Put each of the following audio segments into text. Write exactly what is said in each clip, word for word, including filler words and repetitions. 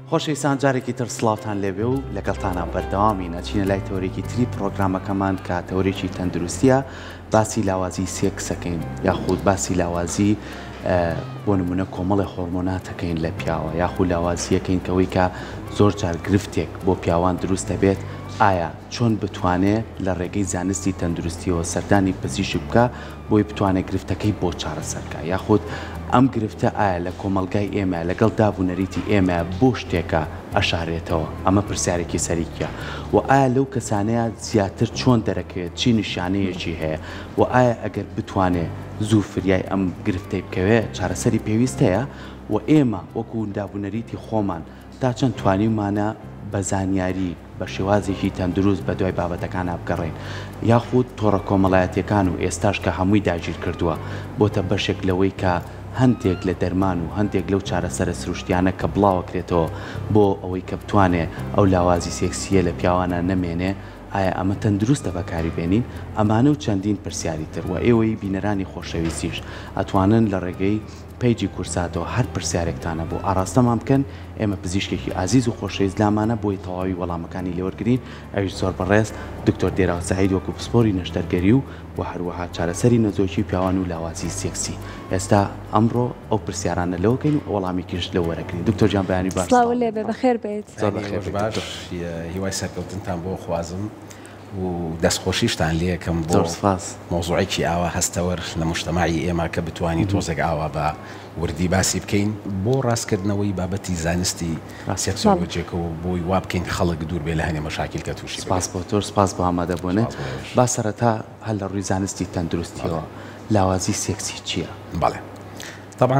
خۆشەویستان جارێکی تر سڵاوتان لێبێ و لەگەڵتانە بەردەوامی نەچینە لای تەورێکی تری پرۆگرامەکەمان کە تەورێکی تەندروستیە باسی لاوازی سێکسەکەین یاخود باسی لاوازی بۆ نمونە کۆمەڵی هۆرمۆناتەکەین لە پیاوە یاخود لاوازیەکەین کەوەی کە زۆر جار گرفتێک بۆ پیاوان دروست دەبێت ئایا چۆن بتوانێت لە ڕێگەی زانستی تەندروستیەوە سەردانی پزیشک بکە بۆی بتوانێت گرفتەکەی بۆ چارەسەرکە یاخود ئەم گرفتە ئایا لە کۆمەلگای ئێمە لەگەڵ دابوونەریتی ئێمە بۆ شتێکە ئەشارێتەوە ئەمە پرسیارێکی سەریکیە و ئایا لەو کەسانەیە زیاتر چۆن دەرەکەوێت چی نیشانەیەکی هەیە و ئایا ئەگەر بتوانێت زوو فریای ئەم گرفتەی بکەوێت چارەسەری پێویستەیە و ئێمە وەکو دابوونەریتی خۆمان تا چەند توانیمانە بە زانیاری بە شێوازێکی تەندروست بە دوای بابەتەکان بگەڕێن یاخود تۆڕە کۆمەڵایەتیەکان و ئێستاش کە هەمووی داگیر کردووە بۆتە بەشێک لەوەی کە هەندێک لە دەرمان و هەندێک لەو چارەسەرە سروشتیانە کە بڵاوەکرێتەوە بۆ ئەوەی کە بتوانێت ئەو لاوازی سێکسیە لە پیاوانە نەمێنێ ئایا ئەمە تەندروستە بەکاری بێنین ئەمانە و چەندین پرسیاری تر و ئێوەی بینەرانی خۆشەویستیش ئەتوانن لە ڕێگەی پیجی کورساتەوە هەر پرسیارێکتانە بۆ ئاراستەمان بکەن ئێمە پزیشکێکی ئازیز و خۆشەویست لامانە بۆی تەواوی وەڵامەکانی لێوەرگرین ئەویش زۆر بەڕێز دکتۆر دێراو سەعید وەکو پسپۆری نەشتەرگەری و و هەروەها چارەسەری نەزۆکی پیاوان و لاوازی سێکسی ئێستا ئەمڕۆ ئەو پرسیارانە لەوەکەین و وەڵامیکیش لەو وەرەگرین دکتۆر گیان بەیانی باش سڵاو لێبێ بەخێر بێت زۆر بەخێر باش هیوای سەرکەوتنتان بۆ خوازم و دەستخۆشیشتان لێ یەکەم بۆ مۆزوعێکی ئاوا هەستەوەر لە مجتەماعی ئێمە کە بتوانی تۆزێک ئاوا بە وردی باسی بکەین بۆ ڕاستکردنەوەی بابەتی زانستی سێکسۆلۆجیەکە و بۆی وا بکەین خەڵک دوور بێ لە هەنێ مەشاکیل کە تووشی سپاس بۆ تۆر سپاس بۆ ئامادەبوونێ با سەرەتا هەل لە ڕووی زانستی تەندروستیەوە لاوازی سێکسی چییە؟ بەڵێ طبعاً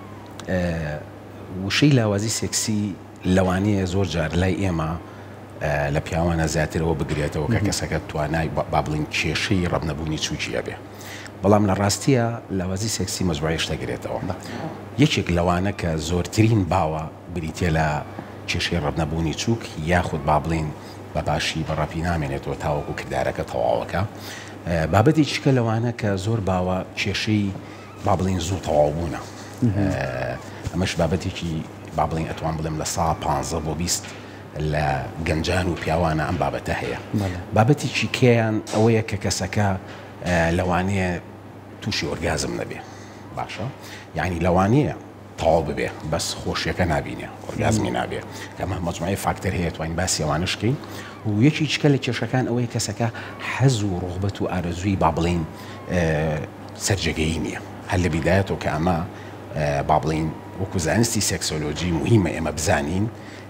وشەی لاوازی سێکسی لەوانەیە زۆر جار لای ئێمە لە پیاوانە زیاترەوە بگرێتەوە کە کەسەکە توانای با بڵین کێشەی ڕەبنەبوونی چووکیە بێ بەڵام لە ڕاستیە لاوازی سێکسی مەزوعی شتەگرێتەوە یەکێک لەوانە کە زۆرترین باوە بریتێ لە کێشەی ڕەبنەبوونی چووک یاخود با بڵین بە باشی بەڕەپی نامێنێتەوە تاوەکو کردارەکە تەواوەکە بابەتی چکە لەوانە کە زۆر باوە کێشەی با بڵین زوو تەواوبوونە ئەمەش بابەتێکی با بڵین ئەتوان بڵێم لە سا پانزە بۆ بیست لە گەنجان و پیاوانە ئەم بابەتە هەیە بابەتێکی کێیان ئەوەیە کە کەسەکە لەوانەیە تووشی ئۆرگازم نەبێ باشە یعنی لەوانەیە تەواو ببێ بەس خۆشیەکە نابینێ ئۆرگازمی نابێ کەمە مەجموعەی فاکتەر هەیە توانین باسی ئەوانشکەین و یەکی چکە لە کێشەکان ئەوەیە کەسەکە حەز و ڕغبەت و ئارەزووی با بڵین سەرجەگەیی نییە هەر لە بیدایەتەوە کە ئەمە با بڵین وەکو زانستی سێکسۆلۆجی مهمە ئێمە بزانین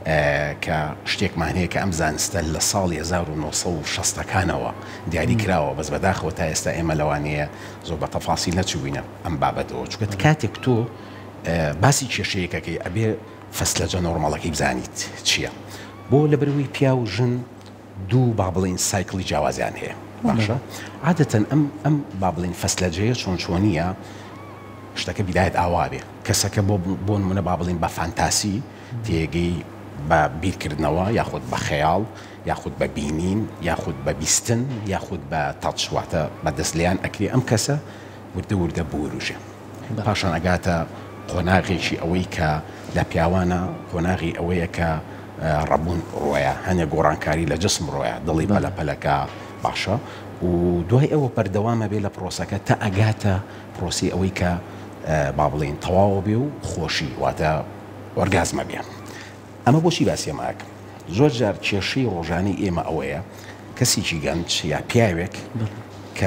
کە شتێکمان هەیە کە ئەم زانستە لە ساڵی هەزار و نۆسەد و شەستەکانەوە دیاری کراوە بەس بەداخەوە تا ئێستا ئێمە لەوانەیە زۆر بە تەفاسیل نەچووینە ئەم بابەتەوە چونکە کاتێک تۆ باسی کێشەیەکەکەی ئەبێ فەسلەجە نۆرمەڵەکەی بزانیت چییە بۆ لەبەرەوەی پیا و ژن دوو با بڵین سایکڵی جیاوازیان هەیە باشە عادەتەن ئەم ئەم با بڵین فەسلەجەیە چۆن چۆنیە شتەکە بیدایەت ئاوا بێ کەسەکە بۆ نمونە با بڵین بە فانتاسی تێگەی بە بیرکردنەوە یاخود بە خەیاڵ یاخود بە بینین یاخود بە بیستن یاخود بە تاچواتە بە دەستلیان ئەکرێ ئەم کەسە وردە وردە بوروژێ پاشان ئەگاتە قۆناغێکی ئەوەی کە لە پیاوانە قۆناغی ئەوەیە کە ڕەبوون ڕۆیە هەنێ گۆڕانکاری لە جسم ڕۆیە دڵی پەلەپەلەکە باشە و دوای ئەوە بەردەوامە بێ لە پرۆسەکە تا ئەگاتە پرۆسی ئەوەی کە با بڵین تەواو بێ و خۆشی واتە ئۆرگازمە بێ ئەمە بۆچی باسی ئەماکە زۆر جار کێشەی ڕۆژانەی ئێمە ئەوەیە کەسێکی گەنج یا پیاوێک کە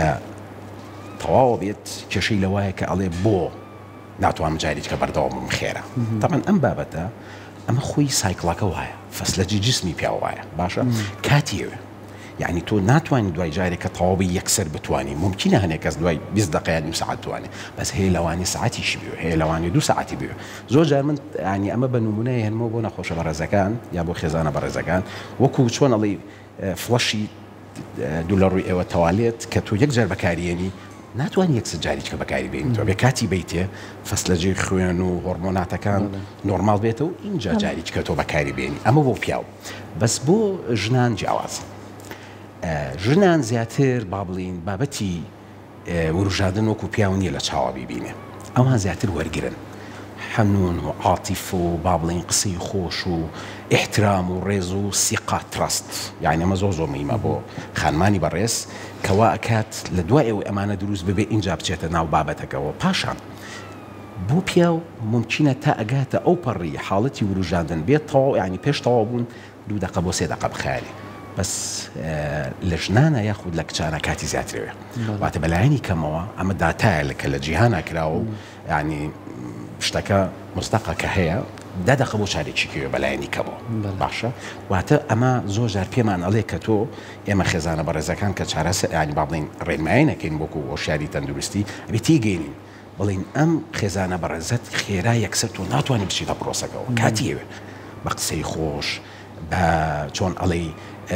تەواو بێت کێشەی لەوایە کە ئەڵێ بۆ ناتوانم جاریت کە بەردەوام خێرە تەمان ئەم بابەتە ئەمە خۆی سایکڵەکە وایە فەسلەجی جسمی پیاوە وایە باشە کاتیەوێ یعنی تۆ ناتوانانی دوای جارێک کە تەواوی یەکسەر بتوانانی ممکنە هەنێک کەس دوای بیست دقیقە نیم سەعات توانێت بەس هەیە لەوانی سەعاتیشی بێ هەیە لەوانی دوو سەعاتی بێ زۆر جار من ینی ئەمە بە نمونەیە هێنمەوە بۆ نەخۆشە بەڕێزەکان یا بۆ خێزانە بەڕێزەکان وەکو چۆن ئەڵێ فڵەشی دوو لە ڕووی ئێوە تەوالێت کە تۆ یەک جار بەکارێنی ناتوانانی یەکسەر جاریچکە بەکاری بێنیتەوە بێ کاتی بیتێ فەسلەجێ خوێن و هۆرمۆناتەکان نۆرمال بێتەوە و اینجا جاریچکە تۆ بەکاری بێنی ئەمە بۆ پیاو بەس بۆ ژنان جیاوازە ژنان زیاتر با بڵین بابەتی وروژادن وەکو پیاو نییە لە چاوە بیبینێ ئەوان زیاتر وەرگرن حنون و عاطف و با بڵین قسەی خۆش و احترام و ڕێز و سیقا ترست یعنی ئەمە زۆر زۆر مهمە بۆ خانمانی بەڕێز کەوا ئەکات لە دوای ئەوەی ئەمانە دروست ببێ اینجا بچێتە ناو بابەتەکەەوە پاشان بۆ پیا و ممکنە تا ئەگاتە ئەو پەڕی حاڵەتی وروژاندن بێت تەواو یعنی پێش تەواو بوون دوو دقە بۆ سێ دقە بخایێنێ بەس لە ژنانە یاخود لە کچانە کاتی زیاترەوێ واتە بەلایەنی کەمەوە ئەمە داتایە کە لە جیهانە کراوە و ینی شتەکە مستەقە کە هەیە دا دقە بۆ چارێکی کەوێ بەلایەنی کەمەوە باشە واتە ئەمە زۆر جار پێمان ئەڵێ کە تۆ ئێمە خێزانە بەڕێزەکان کە چارەسە ینی با بڵین ڕێنماییەکەین بۆکو هۆشیاری تەندروستی ئەبێ تێگەێنین بڵین ئەم خێزانە بەڕێزەت خێرا یەکسەر تۆ ناتوانانی بچیتە پرۆسەکەەوە کاتیەوێ بە قسەی خۆش بە چۆن ئەڵێ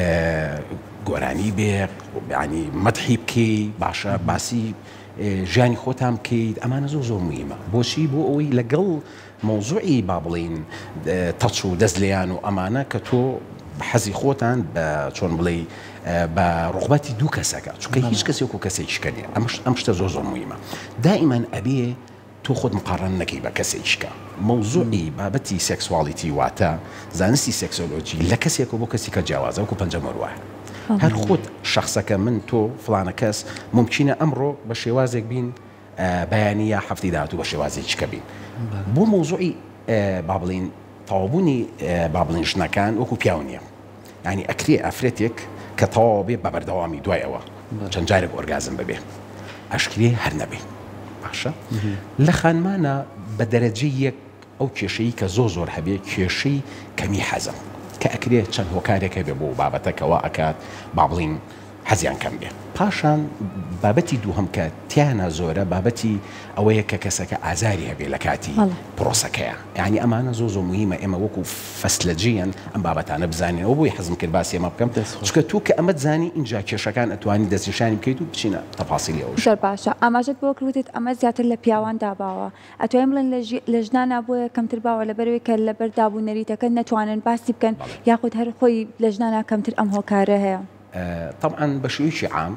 گۆرانی بێ ینی مەدحی بکەی باشە باسی ژیانی خۆتان بکەیت ئەمانە زۆر زۆر مهمە بۆچی بۆ ئەوەی لەگەڵ مۆزوعی با بڵین تەچ و دەست لێیان و ئەمانە کە تۆ بە حەزی خۆتان بە چۆن بڵێ بە ڕغبەتی دوو کەسەکە چونکە هیچ کەسێک و کەسێکیشکە نیە ئەم شتە زۆر زۆر مهمە دائیمان ئەبێ تۆ خۆت مقارن نەکەی بە کەسێکیشکە مەوزوعی بابەتی سێکسوالیتی واتە زانستی سێکسۆلۆجی لە کەسێک و بۆ کەسی کە جیاوازە وەکو پەنجەمەوروایە هەر خۆت شخصەکە من تۆ فلانە کەس ممکنە ئەمڕۆ بە شێوازێک بین بەیانیە هەفتی داهاتوو بە شێوازێکیشکە بین بۆ مەوزوعی با بڵین تەواوبوونی با بڵین ژنەکان وەکو پیاو نییە ینی ئەکرێ ئەفرەتێک کە تەواو بێ بە بەردەوامی دوایەوە چەند جارێک ئۆرگازم ببێ ئەشکرێ هەر نەبێ باشە لە خانمانە بە دەرەجەی یەک ئەو کێشەی کە زۆر زۆر هەبێ کێشەی کەمی حەزم کە ئەکرێت چەند هۆکارێکە بێ بۆ بابەتەکەەوە ئەکات با بڵین حەزیان کەم بێ پاشان بابەتی دووهەم کە تیانە زۆرە بابەتی ئەوەیە کە کەسەکە ئازاری هەبێ لە کاتی پرۆسەکەیە یعنی ئەمانە زۆ زۆر مهمە ئێمە وەکو فەسلەجیەن ئەم بابەتانە بزانین ئەو بۆی حەزم کرد باسی ئێمە بکەم چکە تو کە ئەمە زانی اینجا کێشەکان ئەتوانی دەستنیشانی بکەیت و بچینە تەفاسیلی ئەوش زۆر باشە ئاماژەت بۆ کردیت ئەمە زیاتر لە پیاوان داباوە ئەتوانین بڵێن لە ژنانە بۆیە کەمتر باوە لەبەرەوەی کە لەبەر دابوونەریتەکە نەتوانن باسی بکەن یاخود هەر خۆی لە ژنانە کەمتر ئەم هۆکارە هەیە طبعا بە شێوەیەکی عام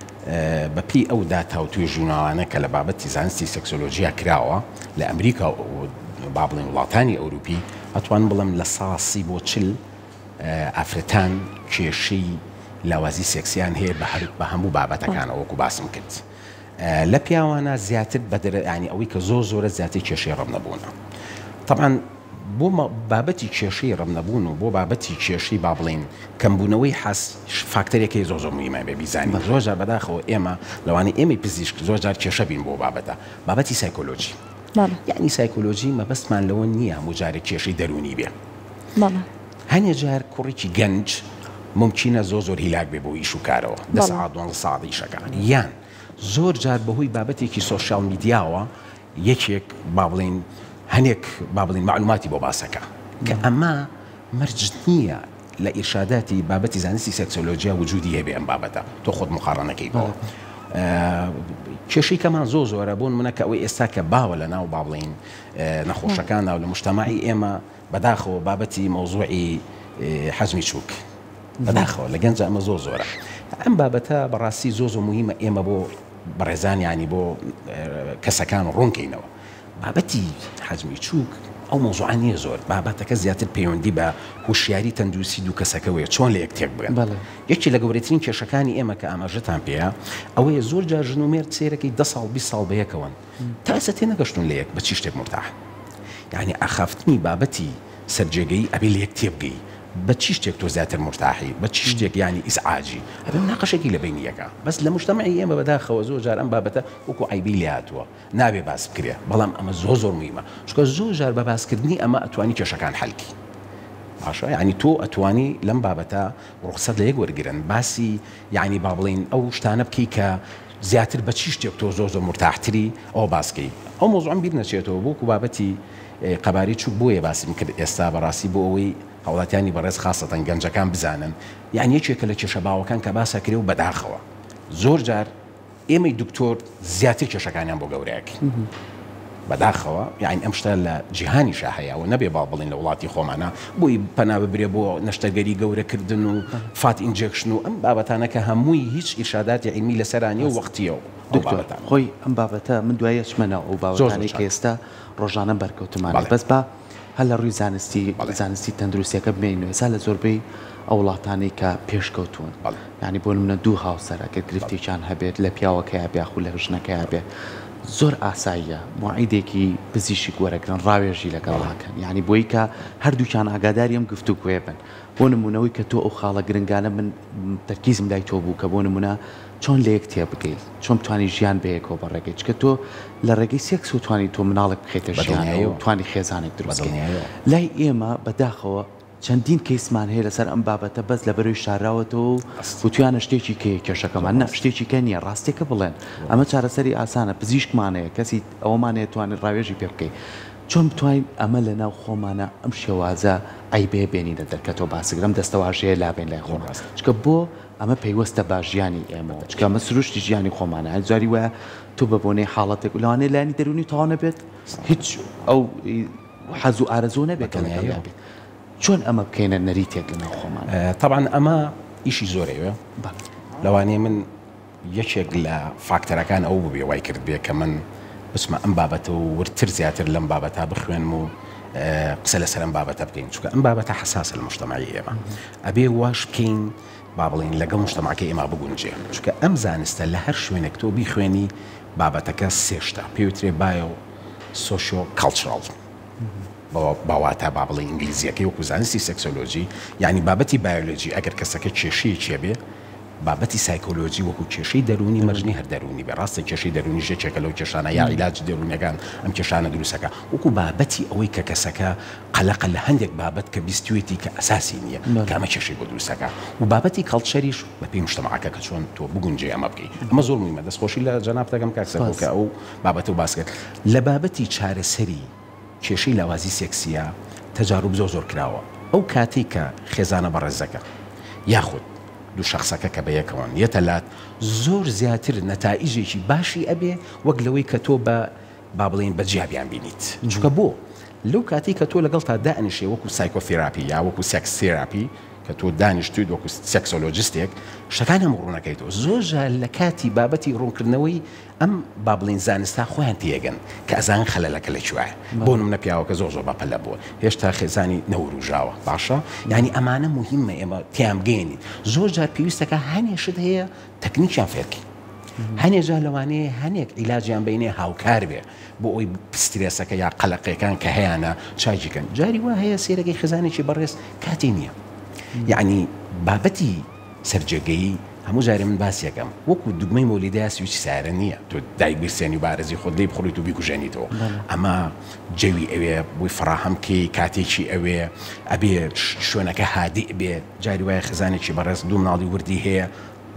بەپی ئەو داتا و توێ ژوورناڵانە کە لە بابەتی زانستی سێکسۆلۆژیا کراوە لە ئەمریکا و با بڵێن وڵاتانی ئەوروپی ئەتوان بڵم لە ساسی بۆ چل ئافرەتان کێشەی لاوازی سێکسیان هەیە بە هەموو بابەتەکانەوە وەکو باسم کرد لە پیاوانە زیاتر بەدرە ینی ئەوەی کە زۆر زۆرە زیاتر کێشەی ڕەبنەبوونە طبعا بۆ بابەتی کێشەی ڕەبنەبوون و بۆ بابەتی کێشەی با بڵین کەمبوونەوەی حەس فاکتەرێکی زۆر زۆر مهمە بێ بیزانین زۆر جار بەداخەوە ئێمە لەوانەیە ئێمەی پزیشک زۆر جار کێشە بین بۆ بابەتە بابەتی سایکۆلۆژی یعنی سایکۆلۆژی مەبەستمان لەوە نییە هەموو جارێک کێشەی دەرونی بێ هەنێ جار کوڕێکی گەنج ممکنە زۆر زۆر هیلاک بێ بۆ ئیش و کارەوە دە سەعات دوانزە ساعەتی ئیشەکان یان زۆر جار بەهۆی بابەتێکی سۆشیال میدیاوە یەکێک با بڵین هەنێک با بڵین معلوماتی بۆ باسەکە کە ئەمە مەرج نییە لە ئیرشاداتی بابەتی زانستی سێکسۆلۆژیا وجودی هەیە بێ ئەم بابەتە تۆ خۆت مقارنەکەی بۆ کێشەی کەمان زۆر زۆرە بوون منە کە ئەوەی ئێستا کە باوە لە ناو با بڵین نەخۆشەکانە و لە مجتەماعی ئێمە بەداخەوە بابەتی مەوزوعی حەزمی چووک بەداخەوە لە گەنج ئەمە زۆر زۆرە ئەم بابەتە بەڕاستی زۆر زۆر مهمە ئێمە بۆ بەڕێزان ینی بۆ کەسەکان ڕوونکەینەوە بابەتی حەزمی چووک ئەو مۆزوعە نیە زۆر بابەتەکە زیاتر پەیوەندی بە هوشیاری تەندروستی دوو کەسەکەوەیە چۆن لە یەکتێک بگەن یەکی لە گەورەترین کێشەکانی ئێمە کە ئاماژەتان پێەیە ئەوەیە زۆر جار ژن و مێرد سێرەکەی دە ساڵ بیست ساڵ بەیەکەوەن تا ئێستا تێنەگەشتون لە یەک بە چی شتێک مرتاح یعنی ئاخافتنی بابەتی سەرجێگەی ئەبێ لە یەکتێ بگەی بە چی شتێک تۆ زیاتر مرتاحی بە چی شتێک ینی ئیزعاجی ئەبێ مناقەشێکی لە بینیەکە بەس لە مجتەمەعی ئێمە بەداخەوە زۆر جار ئەم بابەتە وەکو عیبی لێ هاتووە نابێ باس بکرێ بەڵام ئەمە زۆر زۆر مهمە چونکە زۆر جار بە باسکردنی ئەمە ئەتوانی کێشەکان حەلکی باشە ینی تۆ ئەتوانی لەم بابەتە ڕوخسەت لە یەک وەرگرن باسی یعنی با بڵین ئەو شتانە بکەی کە زیاتر بە چی شتێک تۆ زۆر زۆر مرتاحتری ئەو باسکەی ئەو مۆزوعم بیر نەچێتەوە بۆکو بابەتی قەباری چوو بۆیە باسیم کرد ئێستا بەڕاستی بۆ ئەوەی هەوڵاتیانی بەڕێز خاستەن گەنجەکان بزانن یعنی یەکێکە لە کێشە باوەکان کە باسە کرێ و بەداخەوە زۆر جار ئێمەی دکتۆر زیاتر کێشەکانیان بۆ گەورەیەکی بەداخەوە یعنی ئەم شتە لە جیهانی شاهەیەوە نەبێ با بڵین لە وڵاتی خۆمانە بۆی پەنا ببرێ بۆ نەشتەگەری گەورەکردن و فات ئینجێکشن و ئەم بابەتانە کە هەمووی هیچ ئیرشاداتی عیلمی لەسەرانیە و وەختیەوە دکتۆر خۆی ئەم بابەتە من دوایە چمەنە ئەو باوەتانەی کە ئێستا ڕۆژانە بەرکەوتمانە بەس بە هەل لە ڕووی زانستی زانستی تەندروستیەکە بمێنەوە ئێستا لە زۆربەی ئەو وڵاتانەی کە پێشکەوتون ینی بۆ منە دوو هاوسەرە کە گرفتێکیان هەبێت لە پیاوەکەی بێ خو لە ژنەکەی بێ زۆر ئاساییە موعیدێکی پزیشک وەرەگرن ڕاوێژی لەگەڵاکەن ینی بۆی کە هەردووچان ئاگاداری ئەم گفتوگوێ بن بۆ نمونەوەی کە تۆ ئەو خاڵە گرنگانە من تەرکیزم لای تۆ بوو کە بۆ نمونە چۆن لە یەک تێ بگەیت چۆن توانی ژیان بەیەکەوە بە ڕێگەی چکە تۆ لە ڕێگەی سێکس و توانی تۆ مناڵک بخێتە ژیانەوە و توانی خێزانێک دروست لای ئێمە بەداخەوە چەندین کەیسمان هەیە لەسەر ئەم بابەتە بەس لە بەروی شاراوەتەوە و توانە شتێکی کە کێشەکەمان نە شتێکی کە نییە ڕاستێکە بڵێن ئەمە چارەسەری ئاسانە پزیشکمانەیە کەسی ئەوەمانەیە توانێت ڕاوێژی پێ بکەیت چۆن بتوانین ئەمە لە ناو خۆمانە ئەم شێوازە ئەیبێ بێنینە دەرکەتەوە باسگرم دەستەواژەیە لابێن لای خۆ ڕاست چکە بۆ ئەمە پەیوەستە با ژیانی ئێمەوە چکە ئەمە سروشتی ژیانی خۆمانە هەزاری وایە تو بە بۆنەی حاڵەتێک لەوانەیە لانی دەرونی تاوا نەبێت هیچ ئەو حەز و ئارەزوو نەبێت بێت چۆن ئەمە بکەینە نەریتێک لە ناو خۆمان طبعا ئەمە ئیشی زۆرەوە لەوانەیە من یەکێک لە فاکتەرەکان ئەو ببێ وای کرد بێ کە من بسمە ئەم بابەتە و ورتر زیاتر لەم بابەتە بخوێنم و قسە لەسەر ئەم بابەتە بکەین چونکە ئەم بابەتە حساسە لە مجتەمەعی ئێمە ئەبێ واش بکەین با بڵین لەگەڵ مجتەمەعەکەی ئێمە بگونجێ چونکە ئەم زانستە لە هەر شوێنێک تۆ بیخوێنی بابەتەکە سێشتە پێوترێ بایۆ سۆشیۆ کاڵچڕاڵ باواتە با بڵێ ئینگلیزیەکەی وەکو زانستی سێکسۆلۆژی یعنی بابەتی بایۆلۆجی ئەگەر کەسەکە کێشەیەکی بێ بابەتی سایکۆلۆژی وەکو کێشەی دەرونی مەرجنی هەر دەرونی بێ ڕاستە کێشەی دەرونی ژێکێکە لەو کێشانە یا عیلاج دەرونیەکان ئەم کێشانە دروستەکە وەکو بابەتی ئەوەی کە کەسەکە قەلەقە لە هەندێک بابەت کە بیستوێتی کە ئەساسی نییە کامە کێشەی بۆ دروستەکە و بابەتی کەڵچەریش بە پێی مجتەمەعەکە کە چۆن تۆ بگونجێ ئەمە بکەیت ئەمە زۆر مهمە دەستخۆشی لە جەناب دەکەم کاکسەکە ئەو بابەتە و باس کرد لە بابەتی چارەسەری کێشەی لاوازی سێکسیە تەجاروب زۆر زۆر کراوە ئەو کاتی کە خێزانە بەڕێزەکە یاخود دوو شخصەکە کە بەیەکەوەن یەتەلات زۆر زیاتر نەتائیجێکی باشی ئەبێ وەک لەوەی کە تۆ بە با بڵێن بەجیابیان بینیت چونکە بۆ لەو کاتی کە تۆ لەگەڵ تا دانیشێ وەکو سایکۆفێراپی یا وەکو سێکس تێراپی کە تۆ دانیشتویت وەکو سێکسۆلۆجیستێک شەکان هەموو ڕوونەکەیتەوە زۆر لە کاتی بابەتی ڕوونکردنەوەی ئەم با بڵێن زانستا خۆیان تێگەن کە ئەزان خەلەلەکە لەکوایە بۆ نمونە پیاوەکە زۆر زۆر بەپەلە بووە هێشتا خێزانی نەوروژاوە باشە یعنی ئەمانە مهمە ئێمە تیان بگەینین زۆر جار پێویستەکە هەنێشت هەیە تەکنیکیان فێرکی هەنێجا لەوانەیە هەنێک عیلاجیان بینێ هاوکار بێ بۆ ئەوی سترێسەکە یا قەلەقەکان کە هەیەە چاجیکەن جاری وا هەیە سێرەکەی خێزانێکی بەڕێز کاتی نییە یعنی بابەتی سەرجێگەی هەموو جارێ من باسیەکەم وەکو دوگمەی مۆلیدای سویچ سارە نییە تۆ دای بیرسێنی و بارەزی خۆت لێی بخۆیت و بیکوژێنیتەوە ئەمە جەوی ئەوێ بووی فراهەمکەی کاتێکی ئەوێ ئەبێ شوێنەکە هادی بێ جاری وایە خزانێکی بەڕێز دوو مناڵی وردی هەیە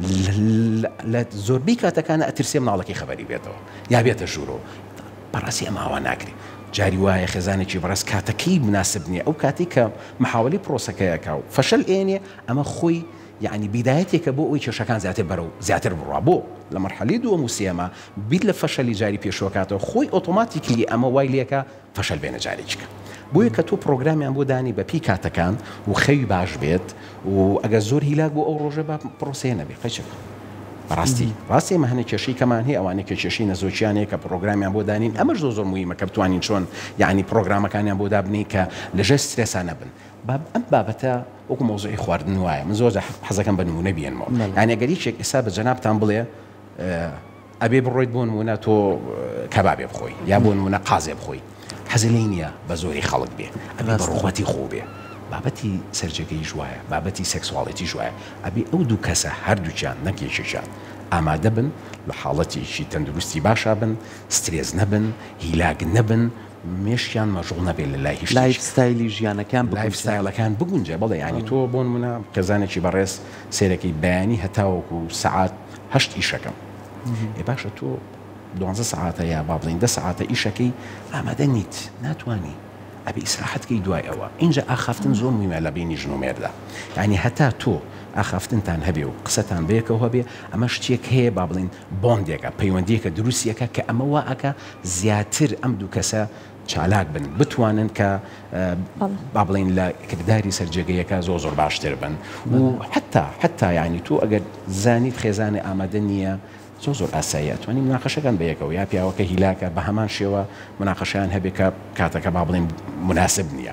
لە زۆربەی کاتەکانە ئەترسێ مناڵەکەی خەبەری بێتەوە یا بێتە ژوورەوە بەڕاستی ئەماوە ناکرێت جاری وایە خێزانێکی بەڕست کاتەکەی مناسب نییە ئەو کاتی کە محاولی پرۆسەکەیەکە و فەشل ئێنێ ئەمە خۆی یعنی بیدایەتێکە بۆ ئەوی کێشەکان زیاتر بەرەو زیاتر بڕوا بۆ لە مەرحەلی دووەم و سێمە بیت لە فەشەلی جاری پێشوەکاتەوە خۆی ئۆتۆماتیکلی ئەمە وای لێکە فەشل بێنە جارێکیکە بۆیە کە تۆ پرۆگرامیان بۆ دانی بە پی کاتەکان و خەوی باش بێت و ئەگەر زۆر هیلاک بۆ ئەو ڕۆژە بە پرۆسەیە نەبێ قەچێک ڕاستی ڕاستی ئێمە هەنێ کێشەی کەمان هەیە ئەوانەیە کە کێشەی نەزۆکیانەیە کە پرۆگرامیان بۆ دانین ئەمەش زۆر زۆر موهیمە کە بتوانین چۆن یعنی پرۆگرامەکانیان بۆ دابنی کە لەژێر سترێسان نەبن ئەم بابەتە وەکو مۆزوعی خواردن وایە من زۆر حەزەکەم بە نمونە بێنمەوە یعنی ئەگەر هیچێک ئێستا بە جەنابتان بڵێ ئەبێ بڕۆیت بۆ نمونە تۆ کەبابێ بخۆی یا بۆ نمونە قازێ بخۆی حەزی لێی نییە بە زۆری خەڵک بێ ئەبێ بە ڕوخەتی خۆ بێ بابەتی سەرجەگەی ژوایە بابەتی سێکسواڵەتی ژوایە ئەبێ ئەو دوو کەسە هەردووچیان نەکێشیشان ئامادە بن لە حاڵەتێکی تەندروستی باشا بن سترێز نەبن هیلاک نەبن مێشیان مەژوڵ نەبێت لە لای هیچ لایف ستایلی ژیانەکان لایف ستایلەکان بگونجێ بەڵێ ینی تۆ بۆ نمونە کەزانێکی بەڕێز سێرەکەی بەیانی هەتاوەکو سەعات هەشت ئیشەکەم ێ باشە تۆ دوانزە سەعاتە یا با بڵێن دە سەعاتە ئیشەکەی ئامادە نیت ناتوانی ئەبێ ئیسراحەتکەی دوای ئەوە اینجا ئاخافتن زۆر مهمە لە بینی ژن و مێردا یعنی هەتا تۆ ئاخافتنتان هەبێ و قسەتان بەیەکەوە هەبێ ئەمە شتێک هەیە با بڵێن بۆندێکە پەیوەندیەکە دروستیەکە کە ئەمە واکە زیاتر ئەم دوو کەسە چالاک بن بتوانن کە با بڵێن لە کردداری سەرجێگەیەکە زۆر زۆر باشتر بن و حتا حتا یعنی تۆ ئەگەر زانیت خێزانێ ئامادە نییە زۆر زۆر ئاسایی ئەتوانین مناقەشەکان بەیەکەوە یا پیاوەکە هیلاکە بە هەمان شێوە مناقەشیان هەبێت کە کاتەکە با بڵێن مناسب نییە.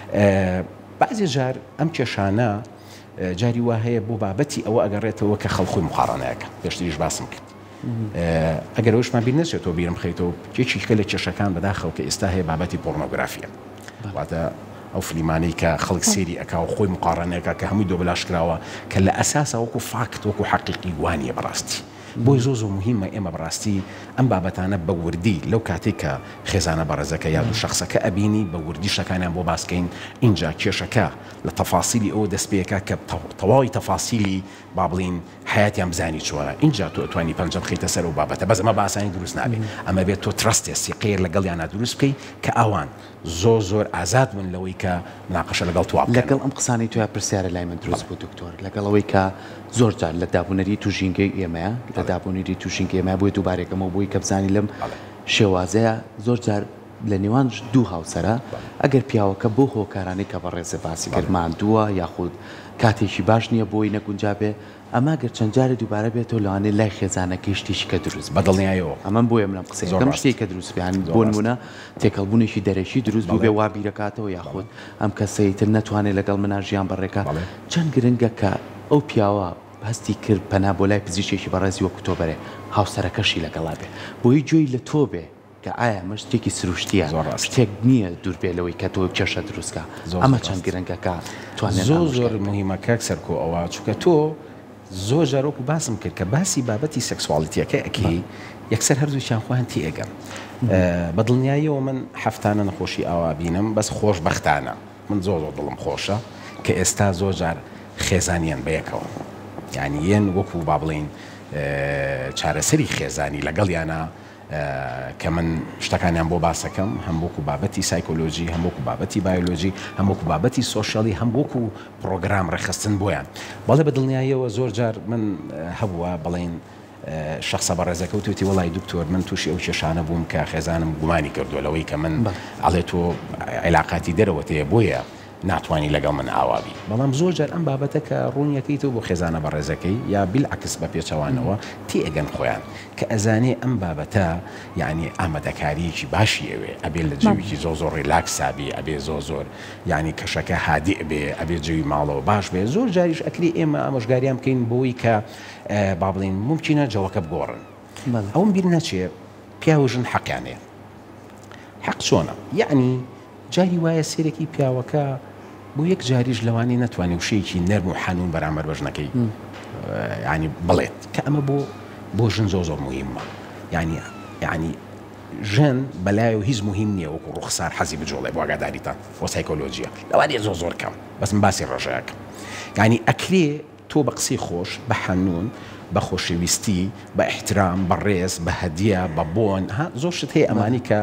بعضی جار ئەم کێشانە جاری وا هەیە بۆ بابەتی ئەوە ئەگەڕێتەوە کە خەڵخۆی مقارنەیەەکە پێشتریش باسم کرد. ئەگەر ئەوشمان بیر نەچێتەوە بیرم خەیتەوە کێکیکە لە کێشەکان بەداخەوە کە ئێستا هەیە بابەتی پۆرنۆگرافیە واتە ئەو فلیمانەی کە خەڵک سێری ئەکا و خۆی مقارنەیەەکە کە هەمووی دۆ بەلاش کراوە کە لە ئەساسە وەکو فاکت وەکو حەقیقی وانیە بەڕاستی. بۆی زۆ زۆر مهمە ئێمە بەڕاستی ئەم بابەتانە بە وردی لەو کاتێک کە خێزانە بەڕێزەکە یا دوو شخصەکە ئەبینی بە وردی شەکانیان بۆ باسکەین اینجا کێشەکە لە تەفاسیلی ئەوە دەستپێکە کە تەواوی تەفاسیلی با بڵین حیاتیان بزانی چۆنە اینجا تۆ ئەتوانی پەنجەم خەیتە سەر و بابەتە بەس ئەمە باسانی دروست نابێت ئەمە بێت تۆ ترەستێ سیقەیەک لەگەڵیانە دروست بکەی کە ئەوان زۆر زۆر ئازاد بن لەوەی کە مناقەشە لەگەڵ تو بکەن. لەگەڵ ئەم قسانی تویا پرسیارە لای من دروست بوو دکتۆر لەگەڵ ئەوەی کە زۆر جار لە دابوونەری توژینگەی ئێمەیە لە دابوونەری توژینگە ئێمە بۆی دووبارێکەمەوە بۆی کە بزانی لەم شێوازەیە زۆر جار لە نێوان دوو هاوسەرە ئەگەر پیاوەکە بۆ هۆکارانەی کە بەڕێزە باسی گەرماندووە یاخود کاتێکی باش نییە بۆی نەگونجابێ ئەمە گەر چەند جارە دووبارە بێتەوە لەوانێ لای خێزانەکەی شتێکی کە دروست بەدڵنیایەوە ئەمە بۆیە منم قسەکەم شتێک کە دروست بیان بۆ نمونە تێکەڵبوونێکی دەرەشی دروست بوو بێ وا بیرەکاتەوە یاخود ئەم کەسەیتر نەتوانێت لەگەڵ مناژیان بەڕێکە چەند گرنگە کە ئەو پیاوە هەستی کرد پەنا بۆ لای پزیشێکی بەڕێزی وەکو تۆ بەرێ هاوسەرەکەشی لەگەڵا بێ بۆی گوێی لە تۆ بێ کە ئایا مە شتێکی سروشتیە شتێک نییە دوور بێ لەوەی کە تۆ کێشە دروستکە ئەمە چەند گرنگەکە توانێت زۆر زۆر مهمە کاک سەرکۆ ئەوە چونکە تۆ زۆر جارۆک و باسم کرد کە باسی بابەتی سەکسواڵیتیەکە ئەکەی یەکسەر هەردووچیان خۆیان تی ئەگەن بە دڵنیاییەوە من هەفتانە نەخۆشی ئاوا بینم بەس خۆش بەختانە من زۆر زۆر دڵم خۆشە کە ئێستا زۆر جار خێزانیان بەیەکەوە یعنی یەن وەکو با بڵین چارەسەری خێزانی لەگەڵیانە کە من شتەکانیان بۆ باسەکەم هەم وەکو بابەتی سایکۆلۆژی هەم وەکو بابەتی بایۆلۆژی هەم وەکو بابەتی سۆشیالی هەم وەکو پرۆگرام ڕێخستن بۆیان بەڵێ بە دڵنیاییەوە زۆر جار من هەبووە بڵێن شخصە بەڕێزەکە و توێتی وڵای دکتۆر من تووشی ئەو کێشانە بووم کە خێزانم گومانی کردو لەوەی کە من ئەڵێ تۆ عیلاقاتی دەرەوەتەیە بۆیە ناتوانانی لەگەڵ من ئاوابی بەڵام زۆر جار ئەم بابەتە کە ڕوونیەکەیتەوە بۆ خێزانە بەڕێزەکەی یا بیلعکس بە پێچەوانەوە تی ئەگەن خۆیان کە ئەزانێ ئەم بابەتە یعنی ئامادەکاریەکی باشی ئەوێ ئەبێ لە جێویکی زۆ زۆر ڕیلاکسابی ئەبێ زۆ زۆر یعنی کەشەکە هادیع بێ ئەبێ جێوی ماڵەوە باش بێ زۆر جاریش ئەکری ئێمە ئامۆژگاریان بکەین بۆی کە با بڵین ممکنە جەوەکە بگۆڕن ئەوم بیر نەچێ پیاوژن حەقیانەیە حەق چۆنە یعنی جاری وایە سێرەکی پیاوەکە بۆ یەک جاریش لەوانی نەتوانێت وشەیەکی نەرم و حانون بەرامبەر بەژنەکەی ینی بڵێت کە ئەمە بۆ بۆ ژن زۆ زۆر مهمە یعنی یعنی ژن بەلایە و هیچ مهم نییە وەکو ڕوخسار حەزی بجۆڵێ بۆ ئاگاداریتان بۆ سایکۆلۆژیە لەوانێ زۆر زۆر کەم بەس من باسی ڕۆژەیەکە یعنی ئەکرێ تۆ بە قسەی خۆش بە حەنون بە خۆشەویستی بە احترام بە ڕێز بە هەدیە بە بۆن زۆر شت هەیە ئەمانی کە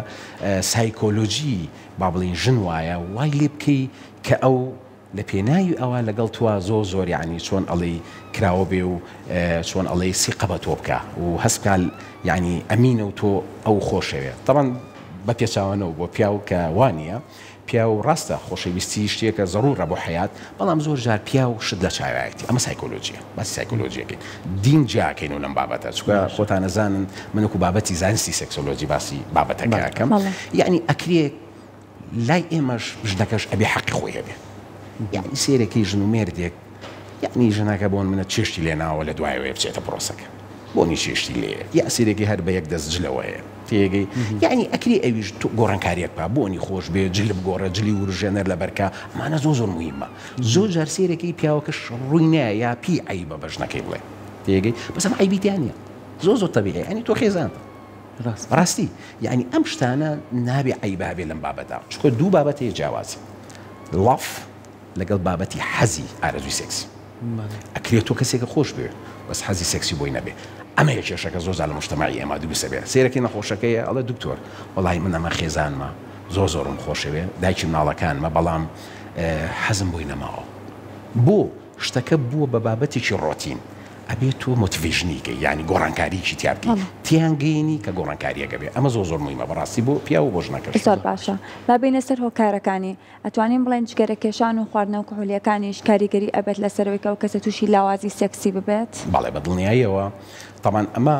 سایکۆلۆژی با بڵین ژن وایە وای لێ بکەی کە ئەو لە پێناوی ئەوە لەگەڵ توە زۆ زۆر یعنی چۆن ئەڵێ کراوە بێ و چۆن ئەڵێ سیقە بە تۆ بکە و هەستکال یعنی ئەمینە و تۆ ئەو خۆشەوێت تەڕەن بە پێچاوانەوە بۆ پیاو کە وانە پیا و ڕاستە خۆشەویستی شتێکە زەڕورە بۆ حیات بەڵام زۆر جار پیا و شت لە چاوایەتی ئەمە سایکۆلۆژیە باسی سایکۆلۆژیەکەین دین جاکەین و لەم بابەتە چونکە خۆتان نەزانن من وەکو بابەتی زانستی سێکسۆلۆژی باسی بابەتەکەکەم یعنی ئەکرێ لای ئێمەش ژنەکەش ئەبێ حەقی خۆی هەبێ یعنی سێرەکەی ژن و مێردێک یعنی ژنەکە بۆن منە چێشتی لێناوە لە دوایەوەی بچێتە پرۆسەکە بۆنی چێشتی لێ یا سێرەکی هەر بە یەک دەست جلەوەیە تێگەی یعنی ئەکری ئەویش گۆڕانکاریەک با بۆنی خۆش بێ جلب گۆڕە جلی وروژێنەر لە بەرکە ئەمانە زۆر زۆر مهمە زۆر جار سێرەکەی پیاوەکەش ڕووی نایە یا پی عیبە بە ژنەکەی بڵێ تێگەی بەس ئەم عیبیتیان نیە زۆر زۆر تەبیعیە یعنی تۆ خێزان ڕاستی یعنی ئەم شتانە نابێ عیبا بێ لەم بابەتە چونکە دوو بابەت هەیە جیاوازی ڵەف لەگەڵ بابەتی حەزی ئارەزوی سێکسی ئەکرێت تۆ کەسێکە خۆش بێ بەس حەزی سێکسی بۆی نەبێ ئەمە یە کێشەکە زۆر زال لە مجتەماعی ئێمە دروستە بێ سێرەکی نەخۆشەکەیە ئەڵێ دکتۆر وەڵای من ئەمە خێزانمە زۆر زۆرم خۆشەوێ دایکی مناڵەکانمە بەڵام حەزم بۆی نەماوە بۆ شتەکە بووە بە بابەتێکی ڕۆتین ئەبێت تۆ مۆتیڤێژنیکە یعنی گۆڕانکاریی تیابکی تیانگەینی کە گۆڕانکاریەکە بێ ئەمە زۆر زۆر مهمە بەڕاستی بۆ پیا و بۆ ژنەکەش زۆر باشە با بینە سەر هۆکارەکانی ئەتوانین بڵێن جگەرە کێشان و خواردنەوە کحولیەکانیش کاریگەری ئەبێت لەسەرەوەی کە ئەو کەسە تووشی لاوازی سێکسی ببێت بەڵێ بە دڵنیاییەوە تەمان ئەمە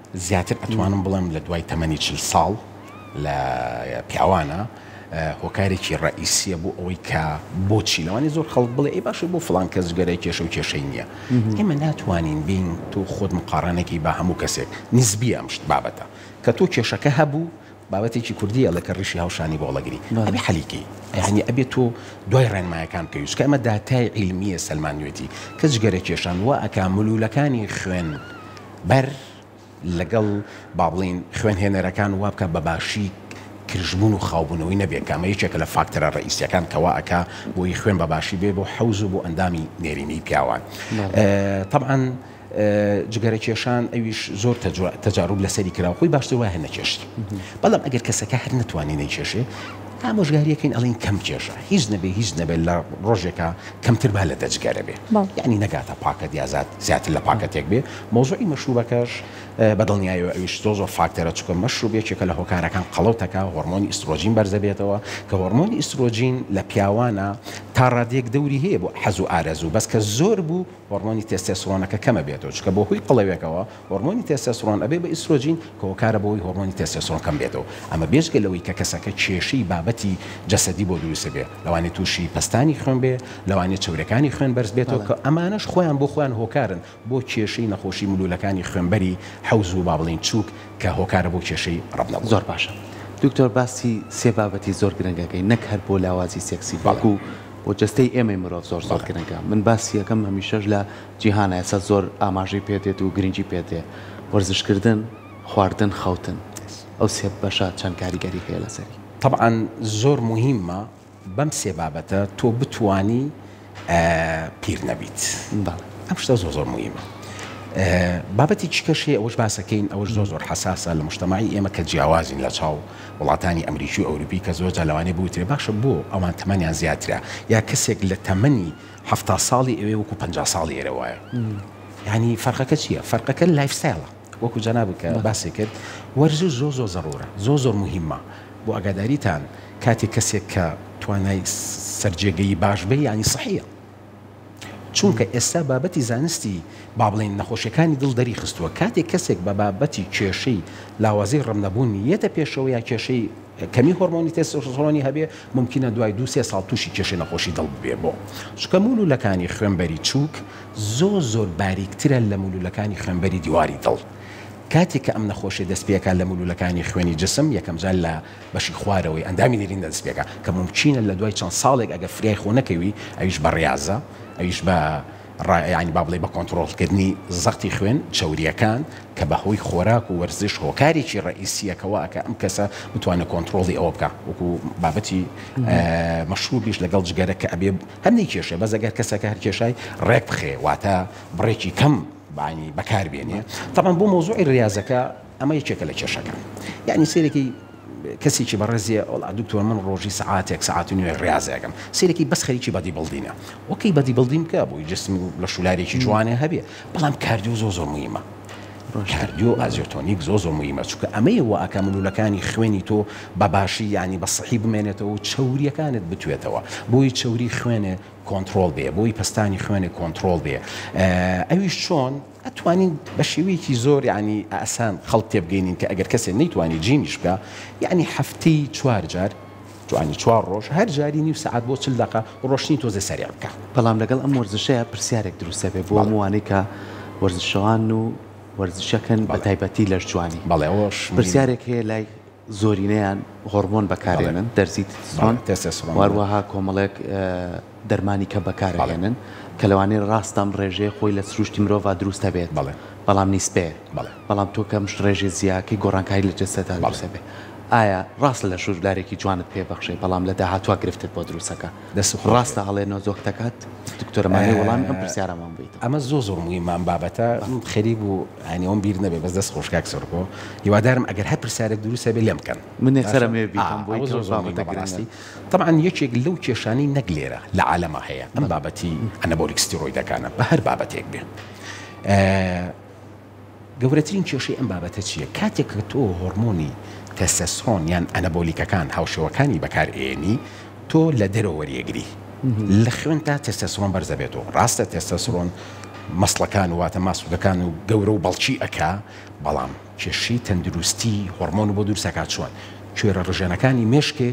زیاتر ئەتوانم بڵێم لە دوای تەمەنی چل ساڵ لە پیاوانە هۆکارێکی ڕئیسیە بۆ ئەوەی کە بۆچی لەوانی زۆر خەڵک بڵێ ئەی باشە بۆ فڵان کەس گەرەی کێشە و کێشەی نییە ئێمە ناتوانین بین تۆ خۆت مقارنێکی با هەموو کەسێک نسبیە ئەم شت بابەتە کە تۆ کێشەکە هەبوو بابەتێکی کوردیە لە کە ڕیشی هاوشانی بۆڵەگری ئەبێ حەلیکی یعنی ئەبێ تۆ دوای ڕێنمایەکان بکەویست کە ئەمە داتای عیلمیە سەلمانوێتی کەس گەرە کێشان وا ئەکا ملوولەکانی خوێن بەر لەگەڵ با بڵین خوێنهێنەرەکان وا بکە بەباشی کرژبوون و خاوبوونەوەی نەبێت کامە یەکێکە لە فاکتەرە ڕئیسیەکان کەوا ئەکا بۆی خوێن بەباشی بێ بۆ حەوز و بۆ ئەندامی نێرینەی پیاوان طبعاً جگەرە کێشان ئەویش زۆر تەجاروب لەسەری کراوە خۆی باشتر وایە نەکێشت بەڵام ئەگەر کەسەکە هەر نەتوانێ نەیکێشێ ئامۆژگاریەکەین ئەڵین کەم کێشە هیچ نەبێ هیچ نەبێت لە ڕۆژێکە کەمتر با لە دەجگەرە بێ یعنی نەگاتە پاکەت یازات زیاتر لە پاکەتێک بێ مۆزوعی مەشروبەکەش بەدڵنیایەوە ئەویش زۆ زۆر فاکتەرە چکە مەشروبێکێکە لە هۆکارەکان قەڵەوتەکە هۆرمۆنی ئیسترۆژین بەرزە بێتەوە کە هۆرمۆنی ئیسترۆژین لە پیاوانە تا ڕادێک دەوری هەیە بۆ حەز و ئارەزوو بەس کە زۆر بوو هۆرمۆنی تێستۆستێرۆنەکە کەمە بێتەوە چکە بۆ هۆی قەڵەوێکەوە هۆرمۆنی تێستۆستێرۆن ئەبێ بە ئیسترۆژین کە هۆکارە بۆی هۆرمۆنی تێستۆستێرۆن کەم بێتەوە ئەمە بێژگە لەوەی کە کەسەکە کێشەی بابەتی جەسەدی بۆ دروستە بێ لەوانێت تووشی پەستانی خوێن بێ لەوانێت چەورەکانی خوێن بەرز بێتەوە کە ئەمانەش خۆیان بۆ خۆیان هۆکارن بۆ کێشەی نەخۆشی ملوولەکانی خوێنبەری حەوز و با بڵین چووک کە هۆکارە بۆ کێشەی ڕەبنەوە زۆر باشە دکتۆر باسی سێ بابەتی زۆر گرنگەکەی نەک هەر بۆ لاوازی سێکسی باکو بۆ جستەی ئێمەی مرۆڤ زۆر زۆر گرنگە من باسی یەکەم هەمیشەش لە جیهانە ئێستا زۆر ئاماژەی پێدێت و گرنگی پێدێ وەرزشکردن خواردن خەوتن ئەو سێ بەشە چەند کاریگەری هەیە لەسەری طبعا زۆر مهمە بەم سێ بابەتە تۆ بتوانی پیر نەبیت ئەم شتە زۆر زۆر مهمە بابەتی چکەشێ ئەوەش باسەکەین ئەوەش زۆر زۆر حساسە لە مجتەماعی ئێمە کە جیاوازین لە چاو وڵاتانی ئەمریکی و ئەوروپی کە زۆر جا لەوانێ بوترێ باشە بۆ ئەوان تەمەنیان زیاترە یا کەسێک لە تەمەنی هەفتا ساڵی ئەوێ وەکو پەنجا ساڵی ئێرە وایە یعنی فەرقەکە چییە فەرقەکە لایف ستایلە وەکو جەنابکە باسی کرد وەرزش زۆر زۆر زەڕورە زۆر زۆر مهمە بۆ ئاگاداریتان کاتێک کەسێک کە توانای سەرجێگەی باش بێ ینی صحیە چونکە ئێستا بابەتی زانستی با بڵێن نەخۆشیەکانی دڵ دەری خستووە کاتێک کەسێک بە بابەتی کێشەی لاوازەی ڕەمنەبوونی یەتە پێشەوە یا کێشەی کەمی هۆرمۆنی تێستۆستێرۆنی هەبێ ممکنە دوای دو سێ ساڵ تووشی کێشەی نەخۆشی دڵ ببێ بۆ چکە مولوولەکانی خوێنبەری چووک زۆر زۆر باریکترە لە مولوولەکانی خوێنبەری دیواری دڵ کاتێک کە ئەم نەخۆشی دەستپێکە لە مولوولەکانی خوێنی جسم یەکەم جار لە بەشی خوارەوەی ئەندامی دەرین دەستپێکە کە ممکنە لە دوای چەند ساڵێک ئەگە فریای خۆ نەکەوی ئەویش بە ڕاضە ئەویش بە ڕایانی با بڵێ بە کۆنتترۆلکردنی زەختی خوێن چەوریەکان کە بەهۆی خۆراک و وەرزش هۆکارێکی ڕئیسیەکەەوە کە ئەم کەسە بتوانە کۆنتترۆڵی ئەوە بکە وەکو بابەتی مەشروبیش لەگەڵ جگەرە کە ئەبێ هەمنی کێشێ بەزەگەر کەسەکە هەر کێشای ڕێک بخێ واتە بڕێکی کەم بانی بەکاربێنێ طبعا بۆ مۆزوعی ڕاضەکە ئەمە یەکێکە لە کێشەکان یعنی سێرەکی کەسێکی بەڕێزیە ئەوڵ دکتۆر من ڕۆژی سعاتێک سعات نوێ ڕاضەکەم سێرەکی بەس خەریکی بەدی بڵدینە وەکەی بەدی بڵدیم کە بۆی جسم لە شولارێکی جوانێ هەبێ بەڵام کاردیۆ زۆر زۆر مهمە کاردیۆ ئازیۆتۆنیک زۆر زۆر مهمە چونکە ئەمەیە وا ئەکە مولوولەکانی خوێنی تۆ بەباشی ینی بە سەحی بمێنێتەوە و چەوریەکانت بتوێتەوە بۆی چەوری خوێنێ کۆنتترۆل بێ بۆی پستانی خوێنێ کۆنتترۆل بێ ئەویش چۆن ئەتوانین بە شێوەیەکی زۆر ینی ئاسان خەڵک تێبگەینین کە ئەگەر کەسێک نەیتوانی جینیش بکە یعنی هەفتەی چوار جار جوانی چوار ڕۆژ هەر جاری نیو سعات بۆ چل دقیقە ڕۆشنی تۆزە سەریع بکە بەڵام لەگەڵ ئەم وەرزشەیە پرسیارێک دروستە بێ بۆ هەمووانەی کە وەرزشەوان و وەرزشەکەن بە تایبەتی لەش جوانی بەڵێ ئەوەش پرسیارێک هەیە لای زۆرینەیان هۆرمۆن بەکارێنن دەرزی تێستۆستێرۆن وەروەها کۆمەڵێک دەرمانی کە بەکارهێنن کە لەوانەیە ڕاستەم ڕێژەیە خۆی لە سروشتی مرۆڤ دروستە بێت بەڵام نیسپێ بەڵام تۆ کەمش ڕێژی زیاکەی گۆڕانکاری لە جەستەدا دروستە بێت ئایا ڕاست لە شوورلارێکی جوانت پێبەخشێ بەڵام لە داهاتوە گرفتت بۆ دروستەکە دەست ڕاستە هەڵێنەوە زۆکتەکەات دکتۆرەمانەی وەڵام ئەم پرسیارەمان بێت ئەمە زۆر زۆر مهمە بابەتە خەریک بوو ئەنیەوەم بیر نەبێ بەس دەست خۆشکاک سەرکۆ هیوادارم ئەگەر هەر پرسیارێک دروستە بێ لێم بکەن من نێسەرمێ بیتم بۆی زۆر بابەتە گرنگی طبعا یەکێک لەو کێشانی نەک لێرە لە عالەما هەیە ئەم بابەتی ئەنەبۆلیک ستیرۆیدەکانە بە هەر بابەتێک بێ گەورەترین کێشەی ئەم بابەتە چییە کاتێک کە تۆ هۆرمۆنی تێستۆستێرۆن یان ئەنەبۆلیکەکان هاوشێوەکانی بەکارهێنی تۆ لە دەرەوە وەریەگری لە خوێن تا تێستۆستێرۆن بەرزە بێتەوە ڕاستە تێستۆستێرۆن مەسڵەکان واتە ماسوودەکان و گەورە و بەڵچی ئەکا بەڵام کێشەی تەندروستی هۆرمۆن بۆ دوورسەکات چۆن کوێرە ڕژێنەکانی مێشکێ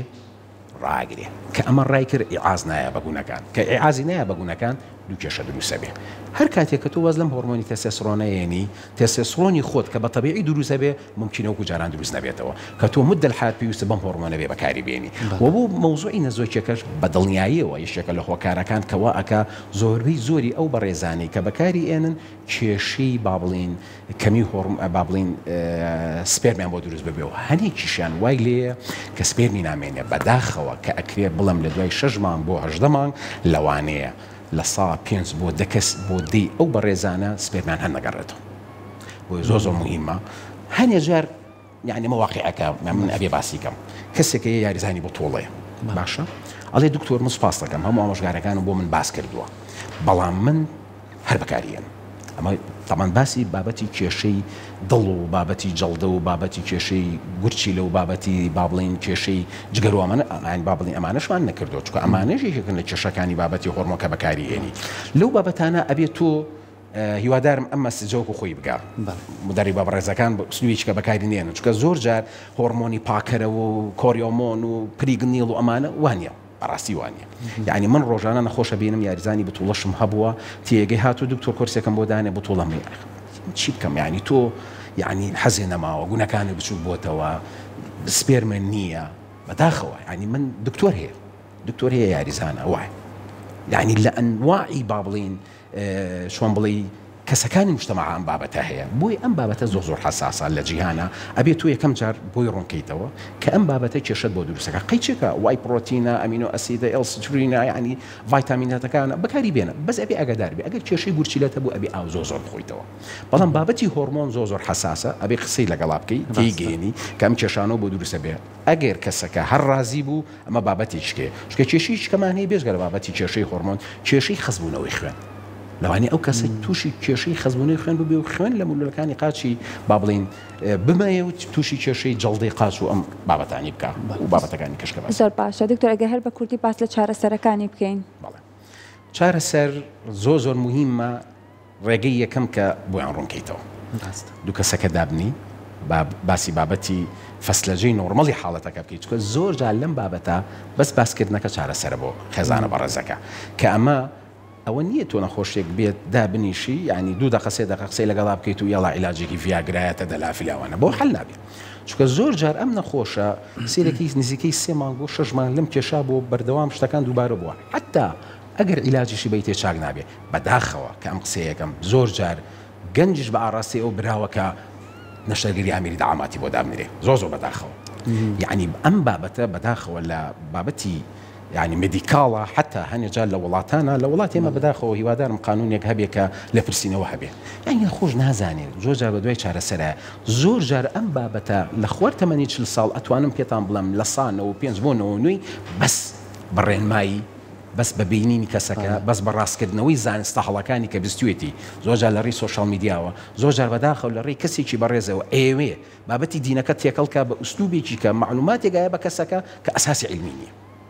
ڕاگرێ کە ئەمە ڕای کرد ئیعاز نایە بەگونەکان کە ئیعازی نایە بەگونەکان دوو کێشە دروستە بێ هەر کاتێک کە تۆ وەز لەم هۆرمۆنی تێستۆستێرۆنەیەنی تێستۆستێرۆنی خۆت کە بە تەبیعی دروستە بێ ممکنە وەکو جاران دروست نەبێتەوە کە تۆ مدە الحیات پێویستە بەم هۆرمۆنە بێ بەکاری بێنی و بۆ مەوزوعی نەزۆکێکەش بە دڵنیاییەوە یەکێکە لە هۆکارەکان کەوا ئەکا زۆربەی زۆری ئەو بەڕێزانەی کە بەکاری ئێنن کێشەی با بڵین کەمی با بڵین سپێرمیان بۆ دروست ببێ و هەنێکیشیان وای لێیە کە سپێرمی نامێنێ بەداخەوە کە ئەکرێ بڵم لە دوای شەش مانگ بۆ هەژدە مانگ لەوانەیە لە سا پێنج بۆ دەکەس بۆ دەی ئەو بەڕێزانە سپێرمان هەر نەگەڕێتەوە بۆی زۆر زۆر مهمە هەنێ جار یعنی مەواقعەکە من ئەبێ باسی کەم کەسێکە یاریزانی بۆ تۆڵەیە باشە ئەڵێ دکتۆر مسپاس دەکەم هەموو ئامۆژگارەکانم بۆ من باس کردووە بەڵام من هەر بەکاریەن ئەمە تامان باسی بابەتی کێشەی دڵ و بابەتی جەڵدە و بابەتی کێشەی گورچی لە و بابەتی با بڵین کێشەی جگەروامانە ئاین با بڵین ئەمانەشمان نەکردو چکە ئەمانەش یەکێکن لە کێشەکانی بابەتی هۆرمۆنکە بەکاری هێنی لەو بابەتانە ئەبێت تۆ هیوادارم ئەمە سجەوک و خۆی بگا مدەری با بەڕێزەکان سنوویچکە بەکاری نێنن چکە زۆر جار هۆرمۆنی پاکەرە و کۆریۆمۆن و پریگنیڵ و ئەمانە وانە بەڕاستی وانە یعنی من ڕۆژانە نەخۆشە بینم یاریزانی بتوڵەشم هەبووە تێگەی هاتو دکتۆر کورسێکم بۆ دانێ بتوڵەمی چی بکەم یعنی تۆ یعنی حەزێ نەماوە گونەکانی بچوو بۆتەوە سپێرمە نییە بەداخەوە ینی من دکتۆر هەیە دکتۆر هەیە یاریزانە وای یعنی لە ئەنواعی با بڵین شۆن بڵی کەسەکانی مجتەماع ئەم بابەتە هەیە بۆی ئەم بابەتە زۆر زۆر حساسە لە جیهانە ئەبێت تۆ یەکەم جار بۆی ڕوونکەیتەوە کە ئەم بابەتە کێشت بۆ دروستەکە قەیچێکە وای پرۆتینە ئەمینۆ ئەسیدە ئێلسیترینە یعنی ڤایتامینەتەکانە بەکاری بێنە بەس ئەبێ ئەگەدار بێ ئەگەر کێشەی گورچیلەتە بوو ئەبێ ئاو زۆر زۆر بخۆیتەوە بەڵام بابەتی هۆرمۆن زۆر زۆر حساسە ئەبێ قسەی لەگەڵا بکەی تێیگەێنی کە ئەم کێشانەوە بۆ دروستە بێ ئەگەر کەسەکە هەر ڕازی بوو ئەمە بابەتی چکێ چکە کێشی چکەمان هەیە بێژگە لە بابەتی کێشەی هۆرمۆن کێشەی خەزبوونەوەی خوێن لەوانی ئەو کەسێک تووشی کێشەی خەزبوونەی خوێن ببێ و خوێن لە مولەکانی قاچی با بڵین بمایە و تووشی کێشەی جەڵدەی قاچ و ئەم بابەتانی بکە و بابەتەکانی کەشکە باس زۆر باشە دکتۆر ئەگە هەر بە کوردی باس لە چارەسەرەکانی بکەین چارەسەر زۆر زۆر مهمە ڕێگەی یەکەم کە بۆیان ڕوونکەیتەوە دوو کەسەکە دابنی باسی بابەتی فەسلەجەی نۆرمەڵی حاڵەتەکە بکەیت چکە زۆر جار لەم بابەتە بەس باسکردنەکە چارەسەرە بۆ خێزانە بەڕێزەکە کە ئەمە ئەوە نییە تۆ نەخۆشێک بێت دابنیشی ینی دوو دقە سێ دقە قسەی لەگەڵا بکەیت و یاڵا عیلاجێکی ڤیاگرایەتە دەلافیلاوانە بۆ حەل نابێت چکە زۆر جار ئەم نەخۆشە سیرێکی نزیکەی سێ مانگ و شەش مانگ لەم کێشا بۆ بەردەوام شتەکان دووبارە بووە حتا ئەگەر عیلاجیشی بەی تێچاک نابێت بەداخەوە کە ئەم قسەیەکەم زۆر جار گەنجش بە ئاڕاستی ئەو براوەکە نەشتەرگەری ئامیری داعاماتی بۆ دامنرێ زۆر زۆر بەداخەوە یعنی ئەم بابەتە بەداخەوە لە بابەتی يعني ميديكالا حتى هني جال لولاتانا لولات ما بداخو هیوادارم قانونێک هەبێ کە لە پرسینەوە هەبێ یعنی خۆش نازانێت زۆر جار بە دوای چارەسەرە زۆر جار ئەم بابەتە لە خوار تەمەنی چل ساڵ ئەتوانم پێتان بڵم لە سانەوە پێنج بۆنەوە نوێی بەس بەڕێنمایی بەس بە بینینی کەسەکە بەس بە ڕاستکردنەوەی زانستە هەڵەکانی کە بیستوێتی زۆر جار لە ڕێی سۆشال میدیاوە زۆر جار بەداخەو لە ڕێی کەسێکی بەڕێزەوە ئێوێ بابەتی دینەکە تێکەڵکە بە ئوستوبێکی کە معلوماتێکایە بە کەسەکە کە ئەساسی علمی نییە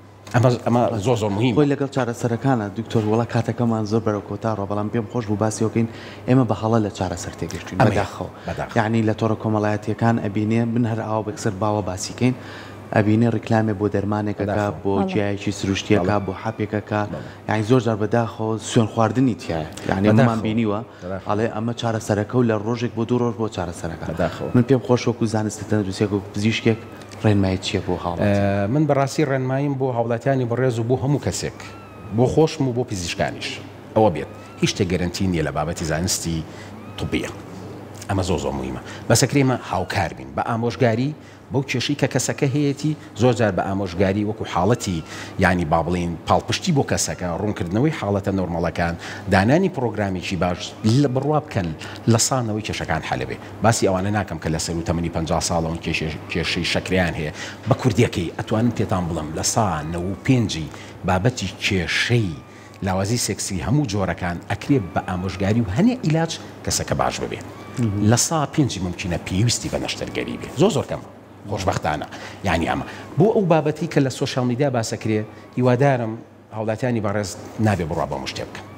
ئەمە زۆر زۆر مهم بۆی لەگەڵ چارەسەرەکانە دکتۆر وڵا کاتەکەمان زۆر بەرەو کۆتاڕۆ بەڵام پێم خۆش بوو باسیەکەین ئێمە بە هەڵە لە چارەسەر تێگەشتین بەداخەوە یعنی لە تۆڕە کۆمەڵایەتیەکان ئەبینێ من هەر ئاوا بەکسەر باوە باسیکەین ئەبینێ ڕیکلامێ بۆ دەرمانێکەکە بۆ جیایکی سروشتیەکە بۆ حاپێکەکە یعنی زۆر جار بەداخەوە سوێن خواردنی تایە یعنی ئەمەمان بینیوە ئەڵێ ئەمە چارەسەرەکە و لە ڕۆژێک بۆ دوو ڕۆژ بۆ چارەسەرەکە من پێم خۆش وەکو زانستی تەندروستیەک و پزیشکێک ڕێنمایی چییە بۆ هاوڵات من بەڕاستی ڕێنماییم بۆ هاوڵاتیانی بەڕێز و بۆ هەموو کەسێک بۆ خۆشم و بۆ پزیشکانیش ئەوە بێت هیچ شتێک گەرنتی نییە لە بابەتی زانستی طبیە ئەمە زۆر زۆر مهمە بەسەکرێمە هاوکار بین بە ئامۆژگاری بەو کێشەی کە کەسەکە هەیەی زۆر جار بە ئامۆژگاری وەکو حاڵەتی ینی با بڵین پاڵپشتی بۆ کەسەکە ڕوونکردنەوەی حاڵەتە نۆرمەڵەکان دانانی پرۆگرامێکی باش لە بڕوا بکەن لە سانەوەی کێشەکان حەلەبێ باسی ئەوانە ناکەم کە لە سەر و تەمەنی پەنجا ساڵەوە کێشەی شەکریان هەیە بە کوردیەکەی ئەتوانم پێتان بڵم لە سانە و پێنجی بابەتی کێشەی لاوازی سێکسی هەموو جۆرەکان ئەکرێ بە ئامۆژگاری و هەنێ عیلاج کەسەکە باش ببێ لە سا پێنجی ممکنە پێویستی بە نەشتەرگەری بێ زۆر زۆر کەم خۆشبەختانە یعنی ئەمە بۆ ئەو بابەتی کە لە سۆشال میدیا باسەکرێ هیوادارم هاوڵاتیانی بەڕێز نابێ بڕوا بە مشتێ بکەن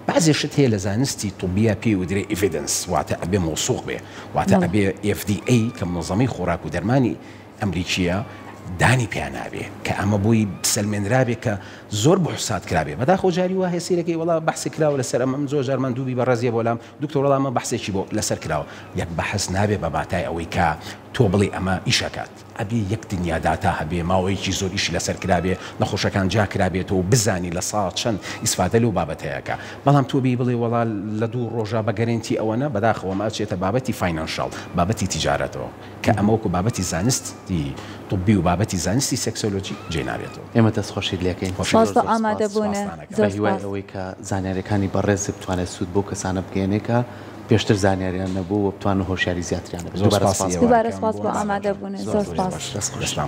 بعضی شت هەیە لە زانستی طبیە پێی ودرێ ئیڤیدنس واتە ئەبێ مۆسوق بێ واتە ئەبێ ئف دی ئەی کە منظەمەی خۆراک و دەرمانی ئەمریکیە دانی پیاناوێ کە ئەمە بۆی سلمێنرابێ کە زۆر بە حسات کرابێ بەداخۆ جاری وا هێسیرەکەی وڵا بەحسی کراوە لەسەر ئەمەم زۆر جارمان دووبی بە ڕێزیە بۆلام دکتۆر وەڵامە بەحسێکی بۆ لەسەر کراوە یەک بەحس نابێ بە باتای ئەوەی کە تۆ بڵێ ئەمە ئیشەکات ئەبێ یەک دنیاداتا هەبێ ماوەیەکی زۆر ئیشی لەسەر کرابێ نەخۆشەکان جا کرابێتەوە و بزانی لە ساڵ چەند ئیسفادە لەو بابەتەیەکە بەڵام تۆ بی بڵێ وەڵا لە دوو ڕۆژە بە گەرنتی ئەوەنە بەداخەوە ماچێتە بابەتی فاینانشال بابەتی تیجارەتەوە کە ئەمەوەکو بابەتی زانستی طبی و بابەتی زانستی سێکسۆلۆجی جێ نابێتەوە ئێمە دەستخۆشیت لەکەین ئامادەبوونە هیوای ئەوەی کە زانیاریەکانی بەڕێز بتوانێت سوود بۆ کەسانە بگەێنێکە پێشتر زانیاریان نەبوو و بتوان و هۆشیاری زیاتریان دووبارە سپاس بۆ ئامادەبوونە زۆر سپاس.